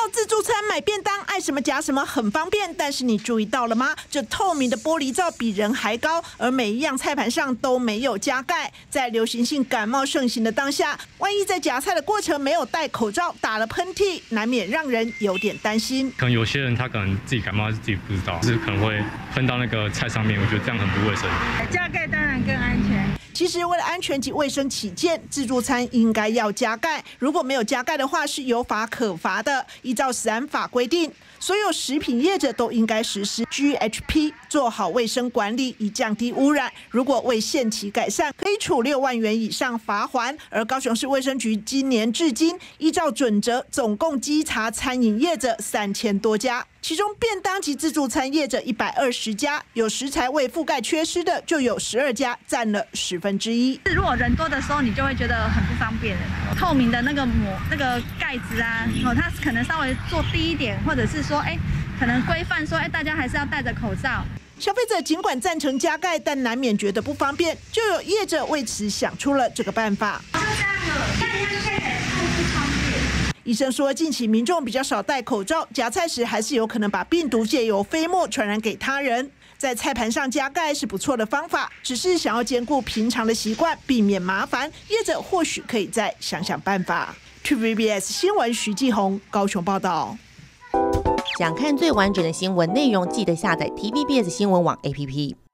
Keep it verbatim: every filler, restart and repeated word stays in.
自助餐买便当，爱什么夹什么，很方便。但是你注意到了吗？这透明的玻璃罩比人还高，而每一样菜盘上都没有加盖。在流行性感冒盛行的当下，万一在夹菜的过程没有戴口罩，打了喷嚏，难免让人有点担心。 可能有些人他可能自己感冒，自己不知道，就是可能会喷到那个菜上面，我觉得这样很不卫生。 加盖当然更安全。 其实为了安全及卫生起见，自助餐应该要加盖。如果没有加盖的话，是有法可罚的。依照食安法规定，所有食品业者都应该实施 G H P， 做好卫生管理，以降低污染。如果未限期改善，可以处六万元以上罚锾。而高雄市卫生局今年至今依照准则，总共稽查餐饮业者三千多家。其中便当及自助餐业者一百二十家，有食材未覆盖缺失的就有十二家，占了十分之一。 如果人多的时候，你就会觉得很不方便。透明的那个膜、那个盖子啊，哦，它可能稍微做低一点，或者是说，哎，可能规范说，哎，大家还是要戴着口罩。 消费者尽管赞成加盖，但难免觉得不方便，就有业者为此想出了这个办法。 就这样了，但是它盖起来超不方便。 医生说，近期民众比较少戴口罩，夹菜时还是有可能把病毒借由飞沫传染给他人。在菜盘上加盖是不错的方法，只是想要兼顾平常的习惯，避免麻烦，业者或许可以再想想办法。T V B S 新闻徐继红高雄报道。 想看最完整的新闻内容，记得下载 T V B S 新闻网 A P P。